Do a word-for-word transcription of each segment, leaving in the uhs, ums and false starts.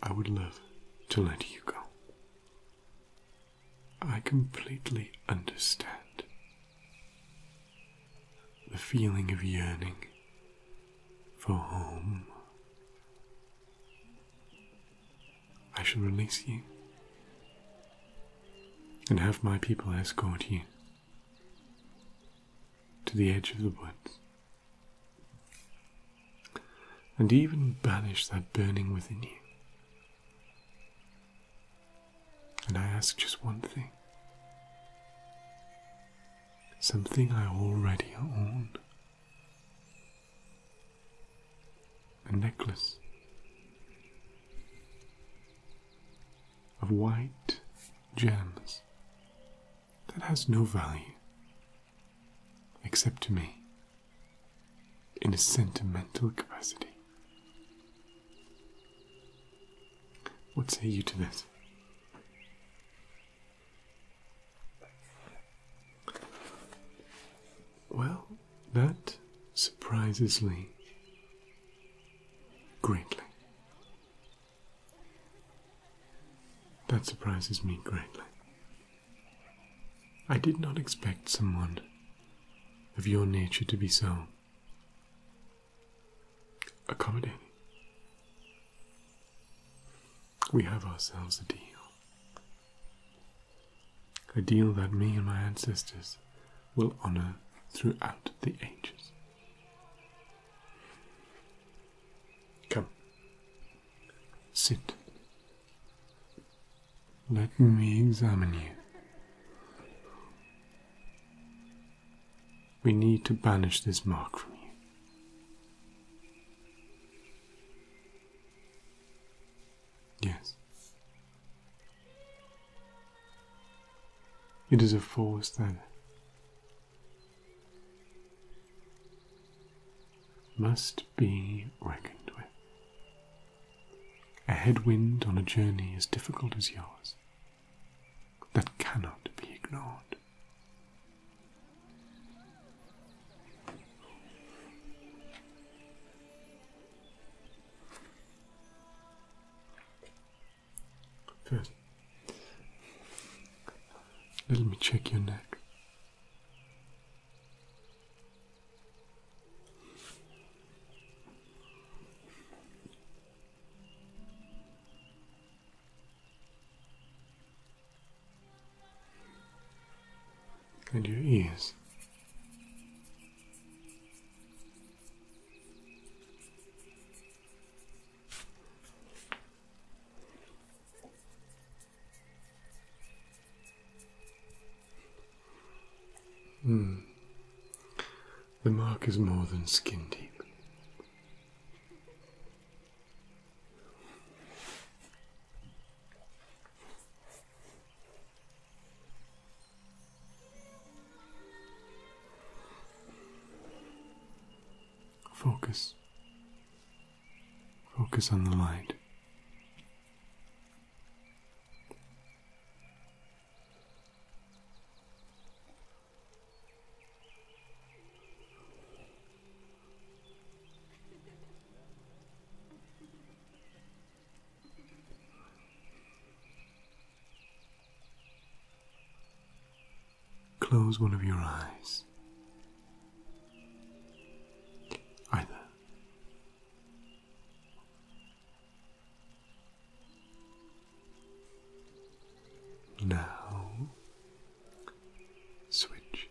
I would love to let you go. I completely understand the feeling of yearning for home. I shall release you and have my people escort you to the edge of the woods, and even banish that burning within you. And I ask just one thing, something I already own, a necklace of white gems that has no value except to me in a sentimental capacity. What say you to this? Well, that surprises me greatly. That surprises me greatly. I did not expect someone of your nature to be so accommodating. We have ourselves a deal. A deal that me and my ancestors will honor throughout the ages. Come, sit. Let me examine you. We need to banish this mark from you. Yes. It is a force that must be reckoned with. A headwind on a journey as difficult as yours that cannot be ignored. First, let me check your neck. And your ears. Hmm. The mark is more than skin deep. Focus. Focus on the light. Close one of your eyes. Either. Now, switch.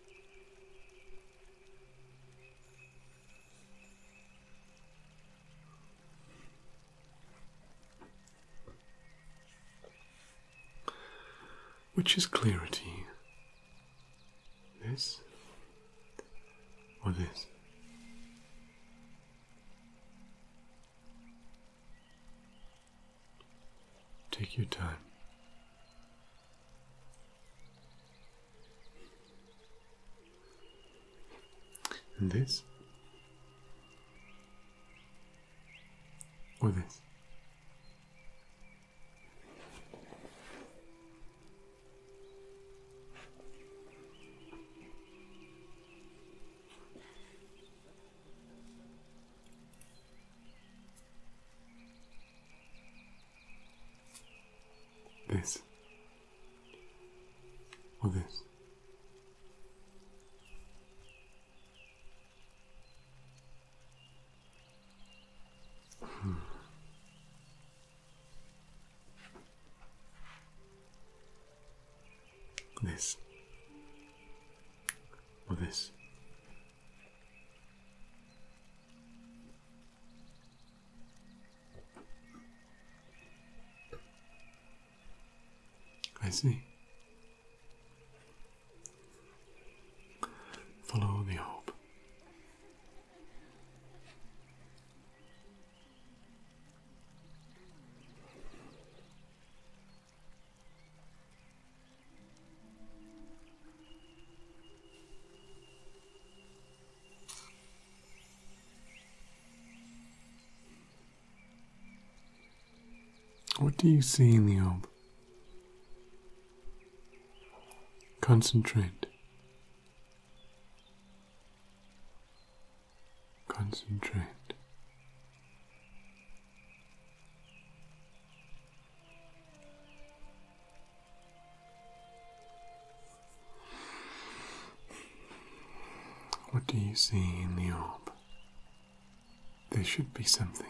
Which is clearer to you? This or this? Take your time. And this or this? this, or this. Hmm. This, or this. I see. Follow the hope. What do you see in the orb? Concentrate. Concentrate. What do you see in the orb? There should be something.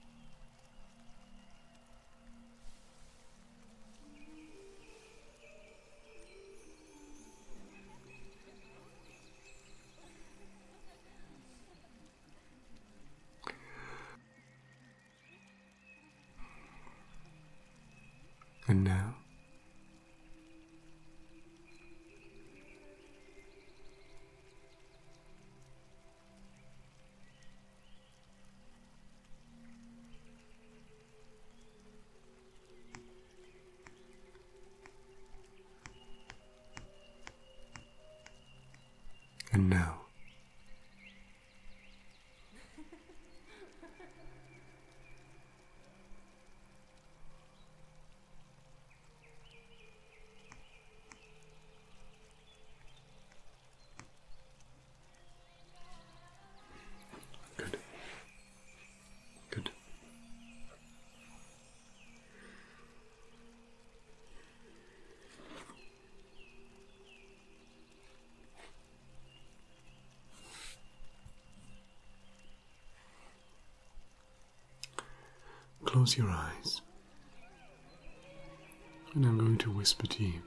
And now, and now, good, good. Close your eyes, and I'm going to whisper to you.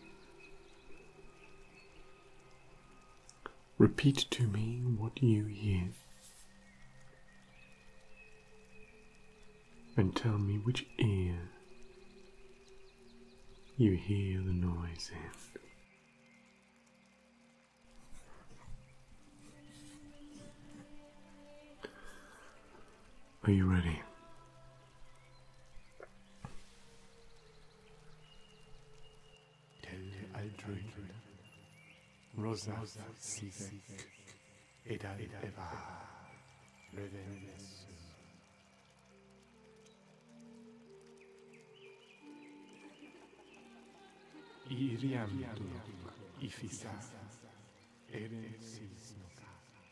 Repeat to me what you hear, and tell me which ear you hear the noise in. Are you ready? Rosa Sisek Edal Eva Revenes Iriam Ifisa Eren Sisnoka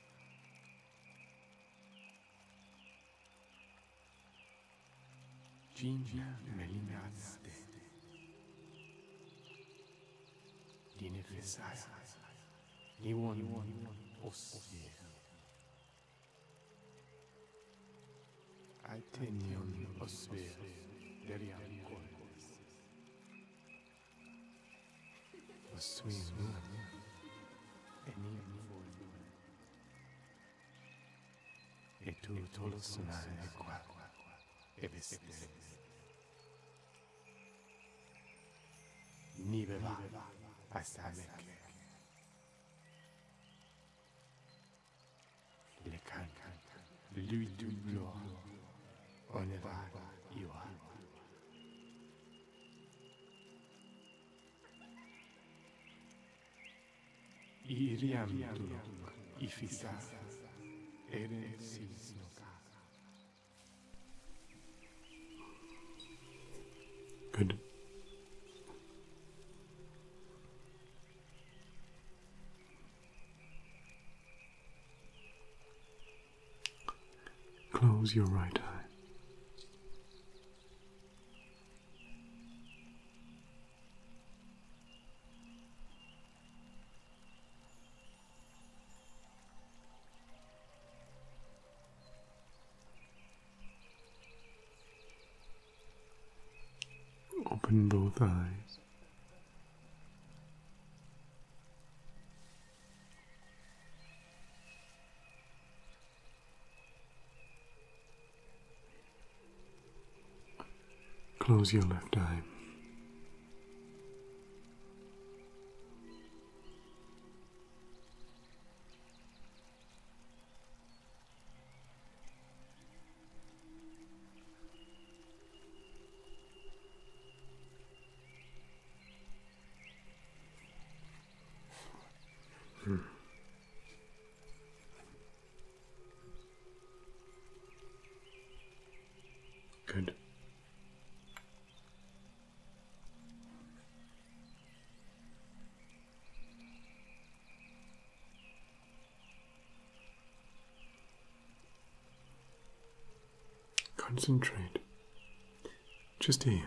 Gina Melinaste Dinefisaya Niwon Osye Aitenion Oswe Deriam Koles Oswe Eniam Etu Tolosuna Equa Ebestes Nibeva Asamek Le can lui du blois on va iwa Iriam turok ifisa ere sisnoka. Good. Close your right eye. Open both eyes. Close your left eye. Hmm. Good. Concentrate. Just here.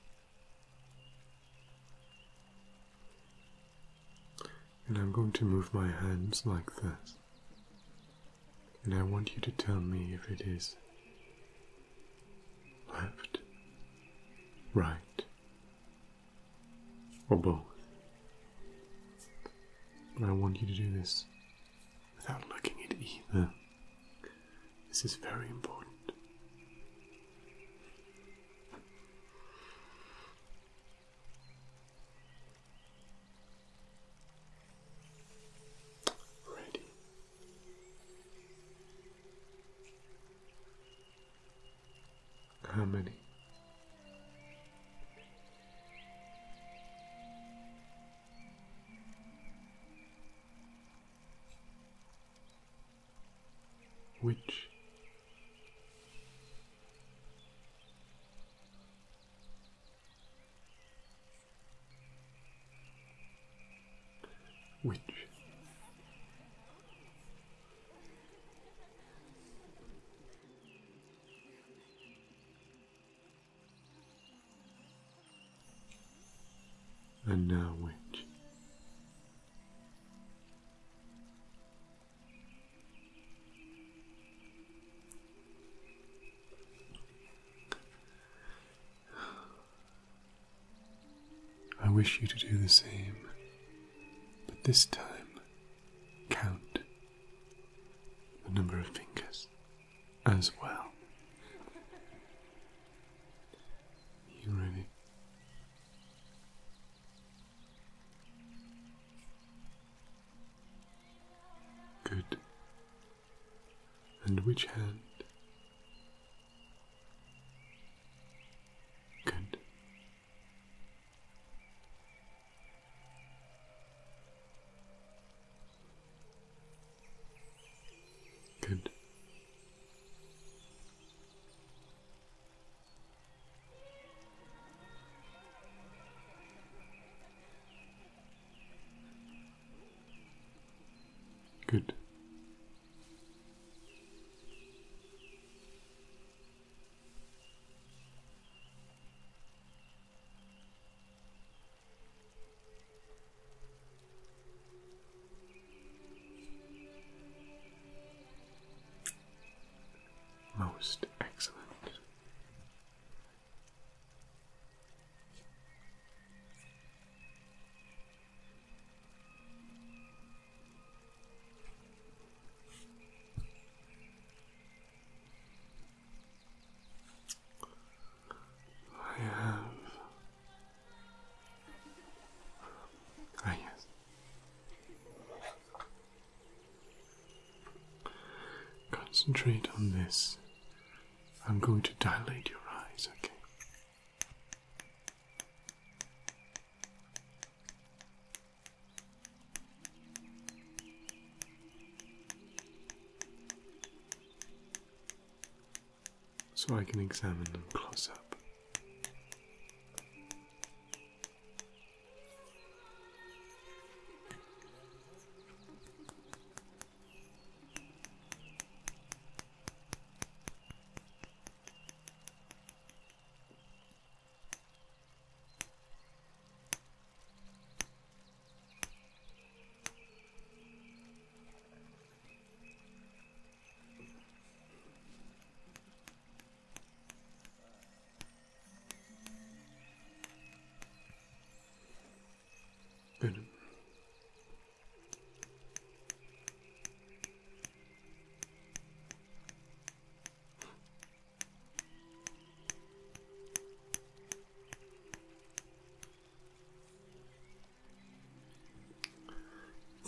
And I'm going to move my hands like this. And I want you to tell me if it is left, right, or both. But I want you to do this without looking at either. This is very important. Ready. How many? Which? Which? And now which? I wish you to do the same, but this time count the number of fingers as well. You ready? Good. And which hand? Good. Good. Good. Most excellent. I have. Ah, yes. Concentrate on this. I'm going to dilate your eyes, okay? So I can examine them close up.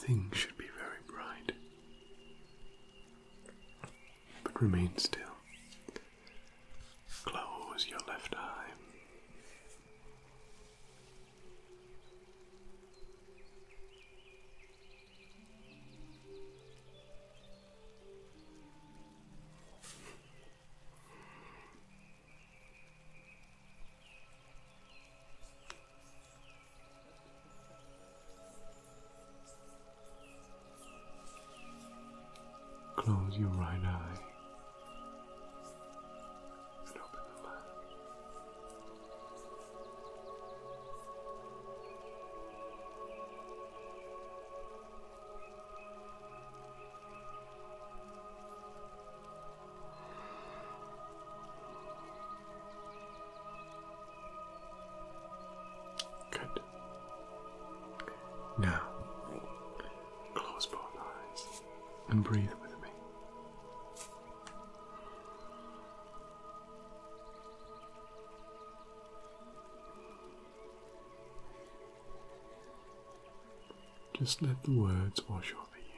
Nothing should be very bright. But remain still. Close your left eye. Close your right eye and open the left. Good. Now, close both eyes and breathe with me. Just let the words wash over you.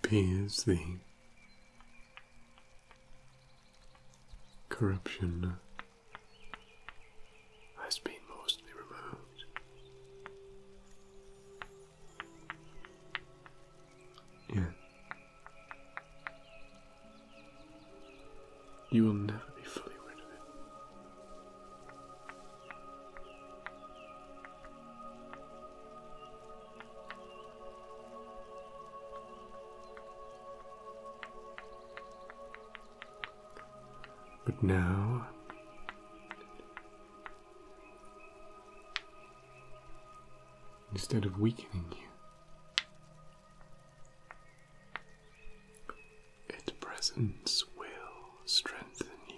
appears the corruption has been mostly removed. Yeah. You will never be fully rid of it. But now, instead of weakening you, its presence will strengthen you.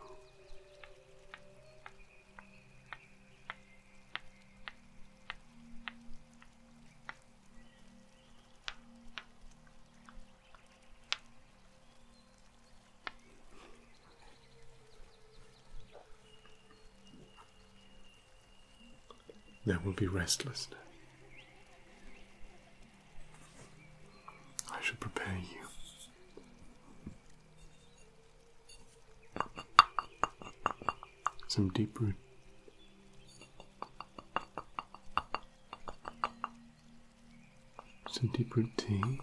There will be restlessness. I shall prepare you. Some deep root. Some deep root tea.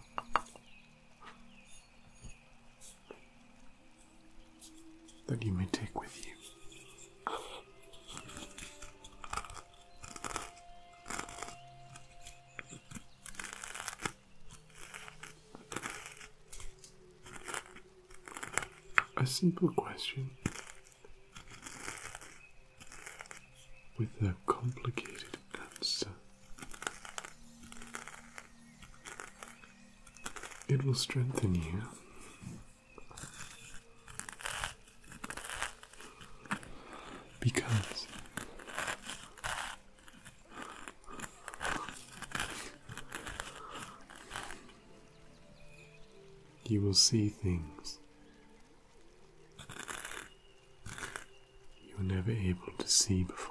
That you may take with you. A simple question with a complicated answer. It will strengthen you. Because you will see things you were never able to see before.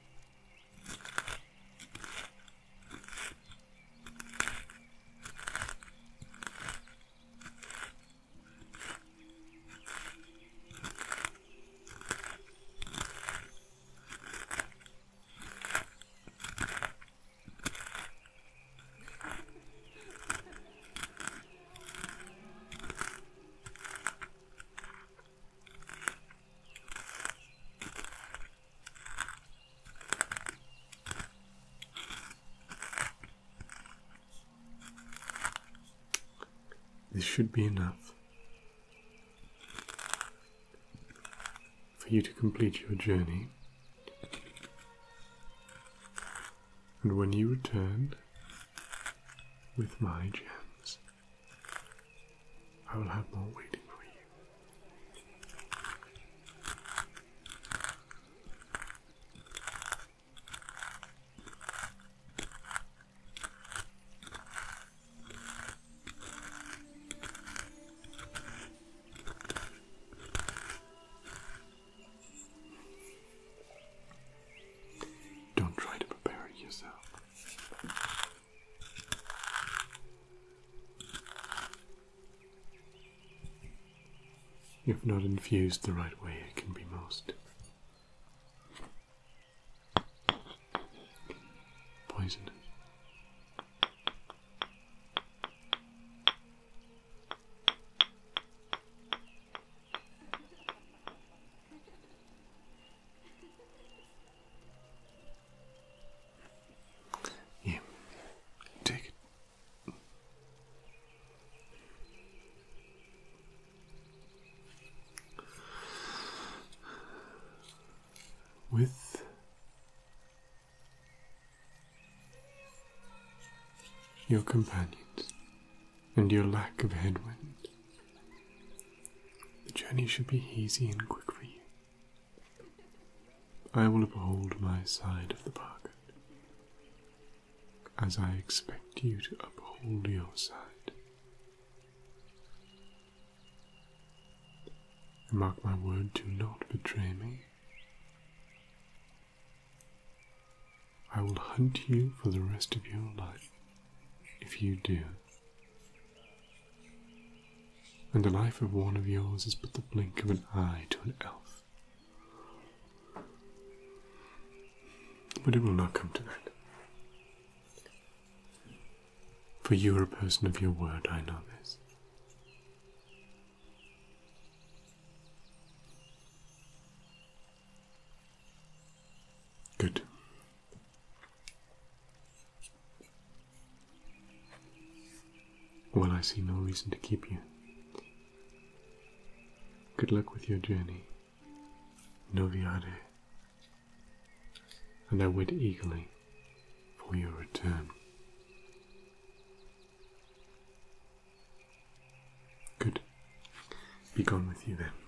This should be enough for you to complete your journey, and when you return with my gems, I will have more waiting for you. If not infused the right way, it can be most poisonous. Yeah, take it. With your companions and your lack of headwind, the journey should be easy and quick for you. I will uphold my side of the bargain, as I expect you to uphold your side. And mark my word, do not betray me. I will hunt you for the rest of your life if you do. and the life of one of yours is but the blink of an eye to an elf. But it will not come to that. For you are a person of your word, I know this. Good. Well, I see no reason to keep you. Good luck with your journey, Noviade, and I wait eagerly for your return. Good. Be gone with you then.